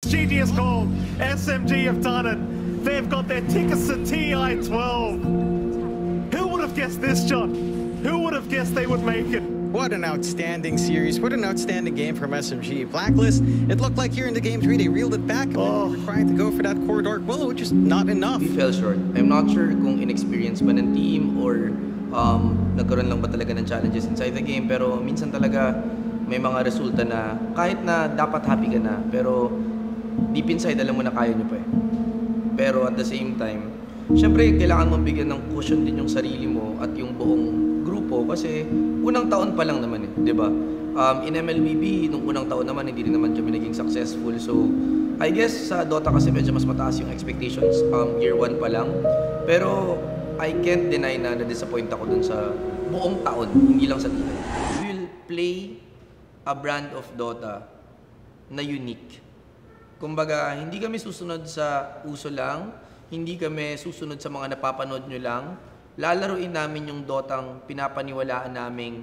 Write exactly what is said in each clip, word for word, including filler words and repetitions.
G G is called. S M G have done it. They've got their tickets to T I twelve. Who would have guessed this, John? Who would have guessed they would make it? What an outstanding series. What an outstanding game from S M G. Blacklist, it looked like here in the game three, they reeled it back. Oh. They were trying to go for that core Dark Willow, which is not enough. We fell short. I'm not sure kung inexperienced ba ng team or um, nagkaroon lang ba talaga ng challenges inside the game. Pero minsan talaga may mga resulta na kahit na dapat happy ka na, pero deep inside alam mo na kaya nyo pa eh. Pero at the same time, syempre kailangan mong bigyan ng cushion din yung sarili mo at yung buong grupo kasi unang taon pa lang naman eh, di ba? Um, in M L B B, nung unang taon naman, hindi rin naman kami naging successful. So, I guess sa Dota kasi medyo mas mataas yung expectations um, year one pa lang. Pero, I can't deny na na-disappoint ako dun sa buong taon, hindi lang sa T I. We will play a brand of Dota na unique. Kumbaga, hindi kami susunod sa uso lang, hindi kami susunod sa mga napapanood nyo lang. Lalaruin namin yung Dotang pinapaniwalaan naming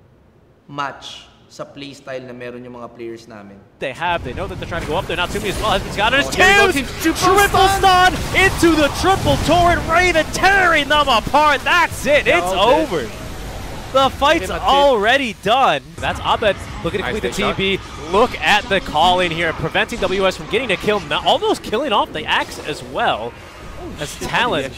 match sa playstyle na meron yung mga players namin. They have, they know that they're trying to go up there. Now Toomey as well has been scouted as Tooms! Triple stun into the triple torrent. Raven tearing them apart. That's it, it's over. The fight's already done. That's Abed looking to complete the T B. Look at the call in here, preventing W S from getting a kill, almost killing off the Axe as well. As Talon.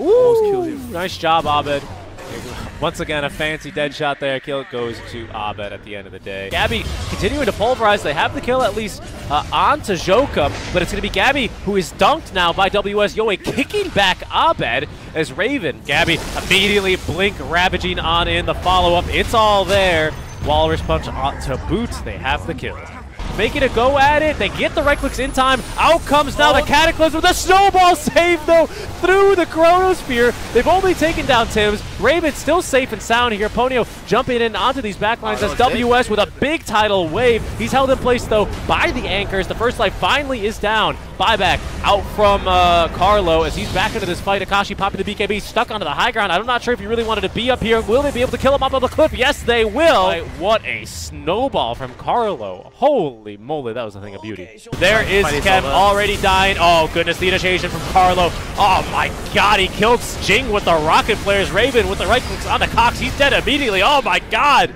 Ooh, nice job, Abed. Once again, a fancy dead shot there. Kill goes to Abed at the end of the day. Gabby continuing to pulverize. They have the kill at least uh, on to Joka, but it's going to be Gabby who is dunked now by W S Yoe, kicking back Abed as Raven. Gabby immediately blink ravaging on in the follow-up. It's all there. Walrus punch on to boot. They have the kill. Making a go at it. They get the right clicks in time. Out comes now oh. the Cataclysm with a snowball save, though, through the Chronosphere. They've only taken down Tims. Raven still safe and sound here. Ponyo jumping in onto these backlines oh, as W S it. with a big tidal wave. He's held in place, though, by the anchors. The first life finally is down. Buyback out from uh, Carlo as he's back into this fight. Akashi popping the B K B, stuck onto the high ground. I'm not sure if he really wanted to be up here. Will they be able to kill him up on the cliff? Yes, they will. Right, what a snowball from Carlo. Holy moly, that was a thing of beauty. There is Kev already dying. Oh, goodness, the initiation from Carlo. Oh, my God, he killed Jing with the rocket flares. Raven with the right clicks on the Cox. He's dead immediately. Oh, my God.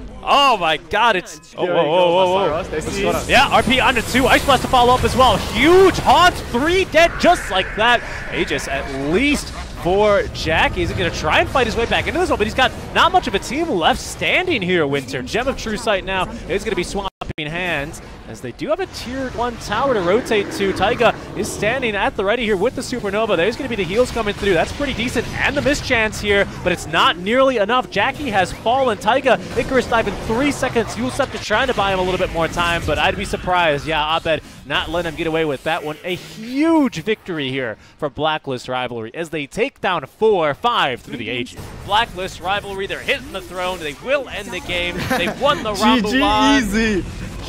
Oh my God, it's oh, whoa, whoa, whoa, whoa. What's going on? Yeah, R P onto two. Ice Blast to follow up as well. Huge haunt, three dead just like that. Aegis at least for Jack. He's going to try and fight his way back into this one, but he's got not much of a team left standing here, Winter. Gem of True Sight now is going to be swapping hands as they do have a tier one tower to rotate to. Taiga is standing at the ready here with the Supernova. There's going to be the heals coming through. That's pretty decent. And the mischance here, but it's not nearly enough. Jackie has fallen. Taiga, Icarus dive in three seconds. Yulseptic trying to buy him a little bit more time, but I'd be surprised. Yeah, Abed not letting him get away with that one. A huge victory here for Blacklist Rivalry as they take down four five through the ages. Blacklist Rivalry, they're hitting the throne. They will end the game. They've won the Rumble. G G easy.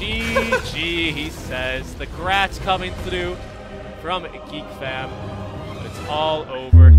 G G, he says. The grats coming through from Geek Fam. It's all over.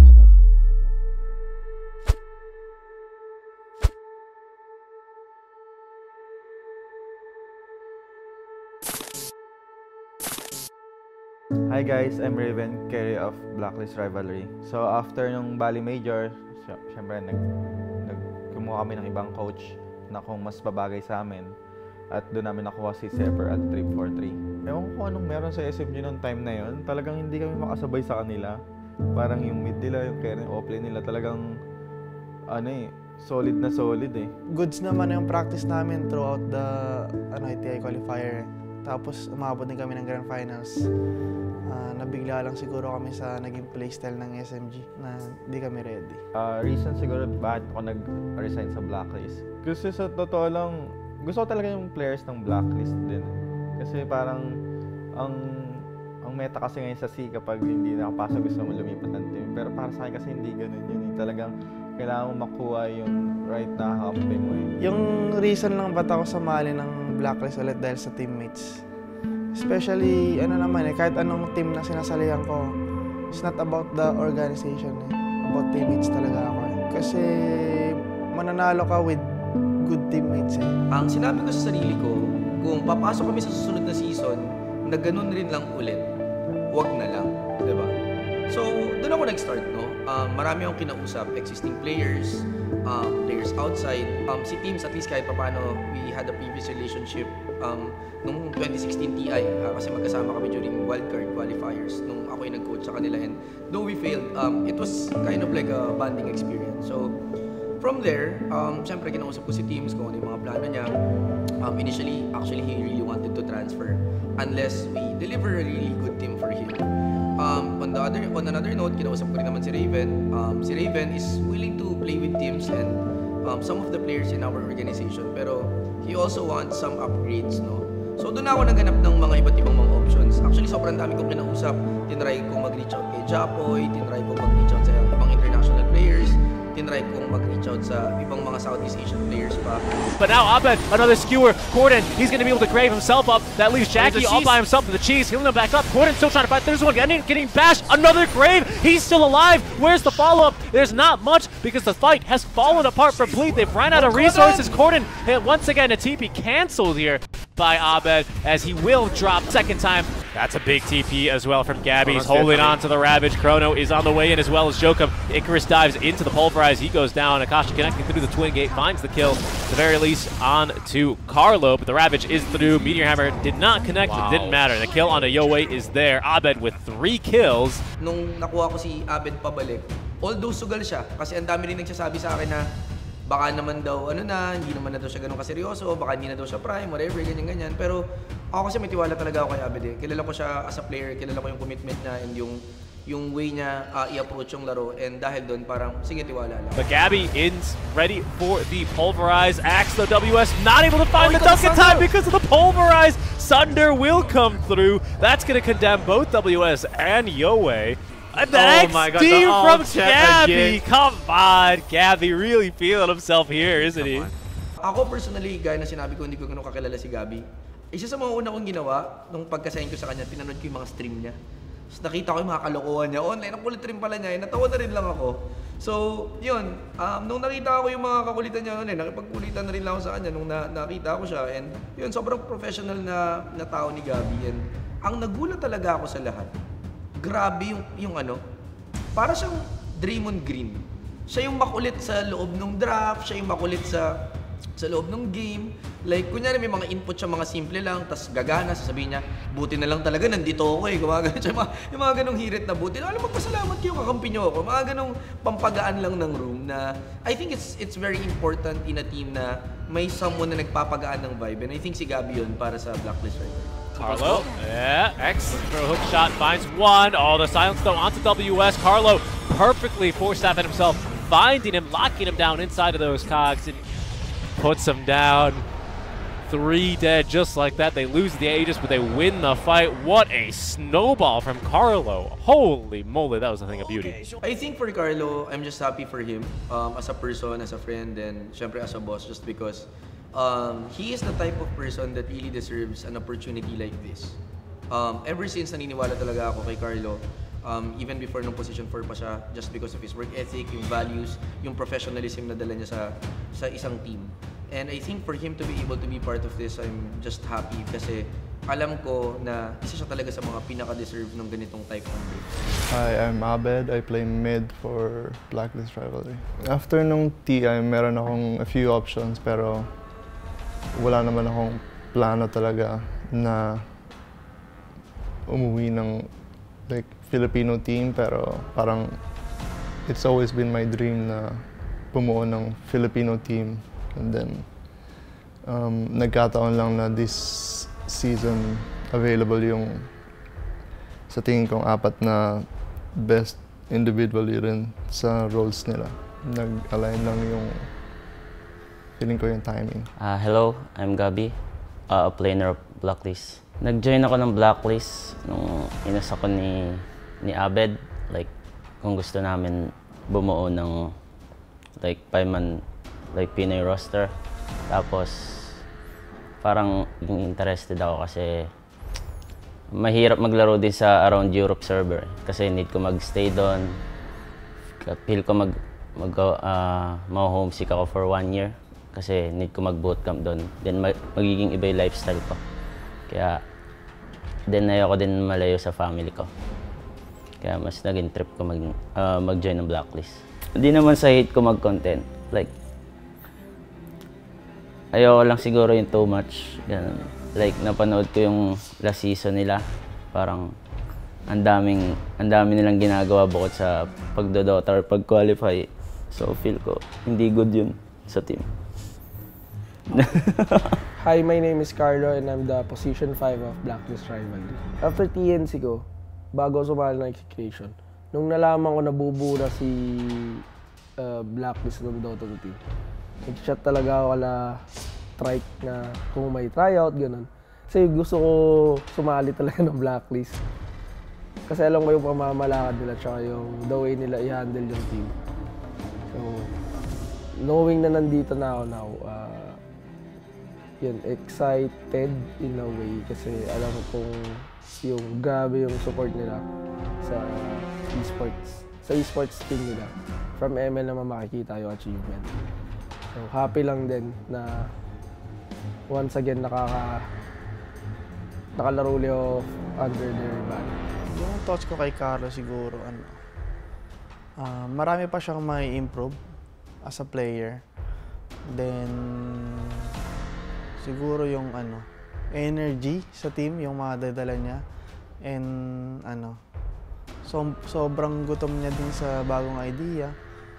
Hi guys, I'm Raven, carry of Blacklist Rivalry. So after nung Bali Major, syempre nag, nag kumuha kami ng ibang coach na kung mas babagay sa amin. At doon namin nakuha si Zephyr at three four three. Ewan ko anong meron sa S M G noong time na yon. Talagang hindi kami makasabay sa kanila. Parang yung mid nila, yung carry, offlane nila talagang ano eh, solid na solid eh. Goods naman yung practice namin throughout the ano, I T I qualifier. Tapos umabot din kami ng Grand Finals. Uh, nabigla lang siguro kami sa naging playstyle ng S M G na hindi kami ready. Uh, reason siguro bakit ako nag-resign sa Blacklist. Kasi sa totoo lang, gusto ko talaga yung players ng Blacklist din. Kasi parang ang ang meta kasi ngayon sa C kapag hindi nakapasok gusto mo lumipat ng team. Pero para sa akin kasi hindi ganun yun. Talagang kailangan mo makuha yung right na kampi mo eh. Yung reason lang ba't ako sumali ng Blacklist ulit dahil sa teammates. Especially, ano naman eh, kahit anong team na sinasalihan ko, it's not about the organization eh. About teammates talaga ako eh. Kasi mananalo ka with good teammates eh. Ang sinabi ko sa sarili ko, kung papasok kami sa susunod na season na ganun rin lang ulit, wag na lang, di ba? So, doon ako nag-start, no? Um, marami akong kinausap, existing players, um, players outside. Um, si teams, at least kahit paano, we had a previous relationship um, nung twenty sixteen T I, uh, kasi magkasama kami during wildcard qualifiers nung ako yung nag-coach sa kanila. And though we failed, um, it was kind of like a bonding experience. So, from there, um, syempre kinausap ko si teams kung ano yung mga plano niya. Um, initially, actually, he really wanted to transfer unless we deliver a really good team for him. Um, on the other, on another note, kinausap ko rin naman si Raven. Um, si Raven is willing to play with teams and um, some of the players in our organization, pero he also wants some upgrades, no? So doon ako naganap ng mga iba't ibang mga options. Actually, sobrang dami kong kinausap. Tinry kong mag-reach out kay Japoy, tinry kong mag-reach out sa ibang international players, tinry kong mag-reach out sa ibang mga Southeast Asian players pa. But now Abed, another skewer. Corden, he's going to be able to grave himself up. That leaves Jackie all by himself with the cheese. Healing him back up. Corden still trying to fight. There's one getting, getting bashed. Another grave. He's still alive. Where's the follow-up? There's not much because the fight has fallen apart for Bleed. They've run out of resources. Corden hit once again. A T P canceled here by Abed as he will drop second time. That's a big T P as well from Gabby. He's holding on to the Ravage. Chrono is on the way in as well as Jokum. Icarus dives into the Pulverize. He goes down. Akashi connecting through the Twin Gate, finds the kill. At the very least, on to Carlo, but the Ravage is through. Meteor Hammer did not connect. Wow. It didn't matter. The kill on a Yowie is there. Abed with three kills. Nung nakuha ko si Abed pabalik, although sugal siya, kasi ang dami rin nagsasabi sa akin na baka naman daw, ano na, hindi naman na daw siya ganun kaseryoso, baka hindi na daw siya prime, whatever, ganyan-ganyan. Pero ako kasi may tiwala talaga ako kay Abed eh. Kilala ko siya as a player, kilala ko yung commitment niya and yung yung way niya uh, i-approach yung laro. And dahil doon, parang, sige, tiwala lang. But Gabby is ready for the Pulverize. Axe, the W S, not able to find oh, the dunk in time because of the Pulverize. Sunder will come through. That's going to condemn both W S and Yowie. And the oh X my God, D the from Gabby. Again. Come on, Gabby really feeling himself here, isn't he? Ako personally, gaya na sinabi ko, hindi ko ganun kakilala si Gabby. Isa sa mga una kong ginawa, nung pagkasayin ko sa kanya, pinanood ko yung mga stream niya. Tapos nakita ko yung mga kalokohan niya online. Ang kulit rin pala niya, eh. Natawa na rin lang ako. So, yun. Um, nung nakita ko yung mga kakulitan niya, eh, nakipagkulitan na rin lang ako sa kanya nung na nakita ko siya. And yun, sobrang professional na, na tao ni Gabby. And ang nagulat talaga ako sa lahat, grabe yung, yung ano, para siyang Draymond Green. Siya yung makulit sa loob ng draft, siya yung makulit sa sa loob ng game. Like, kunyari may mga input siya, mga simple lang, tas gagana, sasabihin niya, buti na lang talaga, nandito ako eh. Gumagano siya, mga, yung mga ganong hirit na buti. Alam, magpasalamat kayo, kakampi niyo ako. Mga ganong pampagaan lang ng room na I think it's it's very important in a team na may someone na nagpapagaan ng vibe. And I think si Gabby yun para sa Blacklist right now. Carlo, yeah, X for a hook shot, finds one. All the silence though onto W S. Carlo perfectly four-staffing himself, finding him, locking him down inside of those cogs, and puts him down. Three dead just like that. They lose the Aegis, but they win the fight. What a snowball from Carlo. Holy moly, that was a thing of beauty. I think for Carlo, I'm just happy for him um, as a person, as a friend, and syempre as a boss, just because um, he is the type of person that really deserves an opportunity like this. Um, ever since naniniwala talaga ako kay Carlo, um, even before nung position four pa siya, just because of his work ethic, yung values, yung professionalism na dala niya sa, sa isang team. And I think for him to be able to be part of this, I'm just happy kasi alam ko na isa siya talaga sa mga pinaka-deserve ng ganitong type ng game. Hi, I'm Abed. I play mid for Blacklist Rivalry. After nung T I, meron akong a few options pero wala naman akong plano talaga na umuwi ng like Filipino team, pero parang it's always been my dream na bumuo ng Filipino team. And then, um, nagkataon lang na this season available yung sa tingin kong apat na best individually rin sa roles nila. Nag-align lang yung feeling ko yung timing. Uh, hello, I'm Gabby, uh, a player of Blacklist. Nag-join ako ng Blacklist nung inas ako ni, ni Abed. Like, kung gusto namin bumuo ng like five-man like Pinoy roster. Tapos parang interested ako kasi mahirap maglaro din sa around Europe server kasi need ko mag-stay doon. Feel ko mag mag uh, ma-homesick ako for one year kasi need ko mag-bootcamp doon. Then mag magiging iba yung lifestyle ko. Kaya Then ayoko din malayo sa family ko. Kaya mas naging trip ko mag, uh, mag-join ng Blacklist. Hindi naman sa hate ko mag-content. Like, ayoko lang siguro yung too much. Ganun. Like, napanood ko yung last season nila. Parang, ang daming, ang dami nilang ginagawa bukod sa pagdodota or pag-qualify. So, feel ko, hindi good yun sa team. Hi, my name is Carlo and I'm the position five of Blacklist Rivalry. After T N C ko, bago sumali ng execution, nung nalaman ko nabubura si uh, Blacklist ng Dota team, nag-chat talaga ako wala trike na kung may tryout, gano'n. Kasi gusto ko sumali talaga ng Blacklist. Kasi alam ko yung pamamalakad nila tsaka yung the way nila i-handle yung team. So, knowing na nandito na ako now, uh, yun, excited in a way kasi alam ko kung yung grabe yung support nila sa esports, sa esports team nila. From M L naman makikita yung achievement. So, happy lang din na once again nakaka nakalaro ulit under their banner. Yung thoughts ko kay Carlo siguro, ano, uh, marami pa siyang may improve as a player. Then, siguro yung ano, energy sa team, yung madadala niya. And ano, so, sobrang gutom niya din sa bagong idea.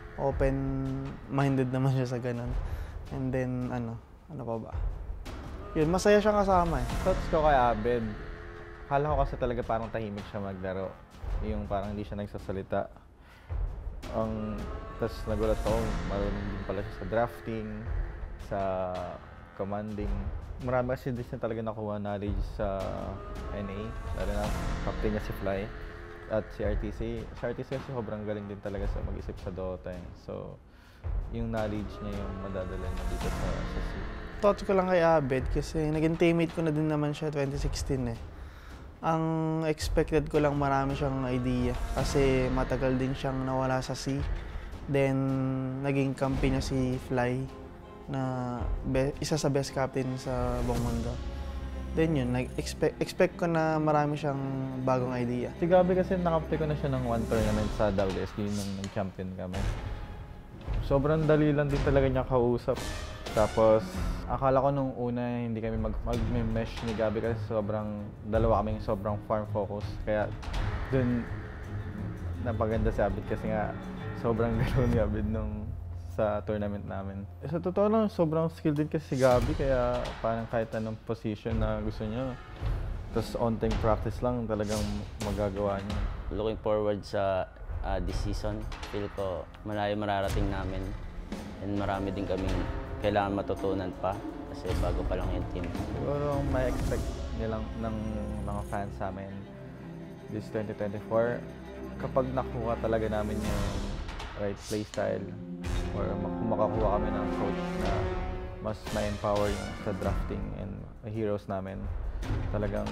Open-minded naman siya sa ganun. And then, ano, ano pa ba? Yun, masaya siya kasama eh. Thoughts ko kay Abed, akala ko kasi talaga parang tahimik siya maglaro. Yung parang hindi siya nagsasalita. Ang, tapos nagulat ako, marunong din pala siya sa drafting, sa commanding. Marami kasi din siya talaga nakuha knowledge sa N A, lalo na captain niya si Fly. At si R T C, si R T C kasi sobrang galing din talaga sa mag-isip sa Dota. Eh. So, yung knowledge niya yung madadala niya dito sa, sa C. Thoughts ko lang kay Abed kasi naging teammate ko na din naman siya twenty sixteen eh. Ang expected ko lang marami siyang idea kasi matagal din siyang nawala sa C. Then, naging kampi niya si Fly na be, isa sa best captain sa buong mundo. Then yun, expect, expect ko na marami siyang bagong idea. Si Gabi kasi nakampi ko na siya ng one tournament sa W S D nung nag-champion kami. Sobrang dali lang din talaga niya kausap. Tapos, akala ko nung una hindi kami mag-mesh ni Gabi kasi sobrang, dalawa kaming sobrang farm focus. Kaya dun, napaganda si Abid kasi nga sobrang galaw ni Abid nung sa tournament namin. Sa totoo lang, sobrang skilled din kasi si Gabi kaya parang kahit anong position na gusto niya. Tapos on-time practice lang talagang magagawa niya. Looking forward sa uh, this season, feel ko malayo mararating namin and marami din kaming kailangan matutunan pa kasi bago pa lang yung team. Siguro may expect nilang ng mga fans sa amin this twenty twenty-four kapag nakuha talaga namin yung right playstyle or kung makakuha kami ng coach na mas ma-empower yung sa drafting and heroes namin, talagang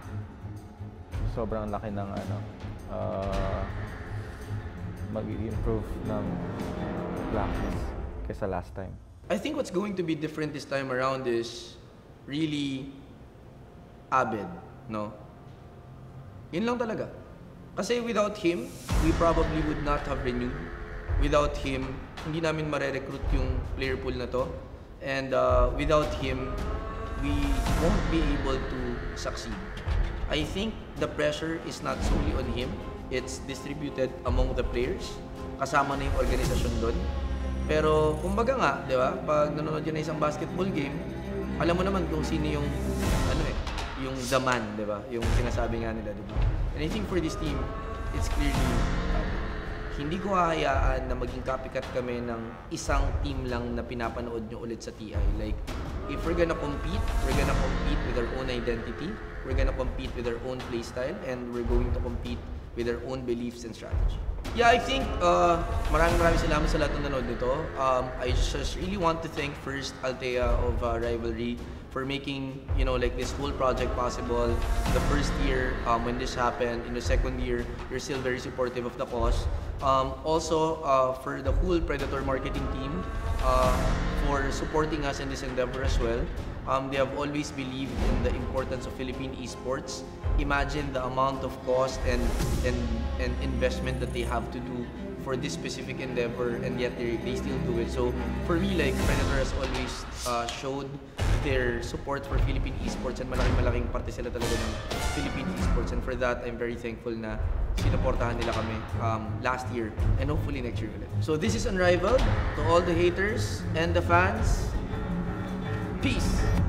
sobrang laki ng ano, uh, mag-improve ng Blacklist kaysa last time. I think what's going to be different this time around is really Abed, no? Yun lang talaga. Kasi without him, we probably would not have renewed. Without him, hindi namin mare-recruit yung player pool na to. And uh, without him, we won't be able to succeed. I think the pressure is not solely on him. It's distributed among the players. Kasama na yung organisasyon doon. Pero kumbaga nga, di ba? Pag nanonood yun na isang basketball game, alam mo naman kung sino yung, ano eh, yung the man, di ba? Yung sinasabi nga nila, di ba? And I think for this team, it's clearly, uh, hindi ko hahayaan na maging copycat kami ng isang team lang na pinapanood nyo ulit sa T I. Like, if we're gonna compete, we're gonna compete with our own identity, we're gonna compete with our own playstyle, and we're going to compete with our own beliefs and strategy. Yeah, I think uh, maraming maraming salamat sa lahat ng nanood nito. Um, I just really want to thank first Althea of uh, Rivalry for making, you know, like this whole project possible. The first year um, when this happened, in the second year, you're still very supportive of the cause. Um, also, uh, for the whole Predator marketing team, uh, for supporting us in this endeavor as well. Um, they have always believed in the importance of Philippine esports. Imagine the amount of cost and, and, and investment that they have to do for this specific endeavor, and yet they, they still do it. So for me, like, Predator has always uh, showed their support for Philippine esports, and malaking-malaking parte sila talaga ng Philippine esports, and for that, I'm very thankful na sinuportahan nila kami um, last year, and hopefully next year ulit. So this is Unrivaled. To all the haters and the fans, peace!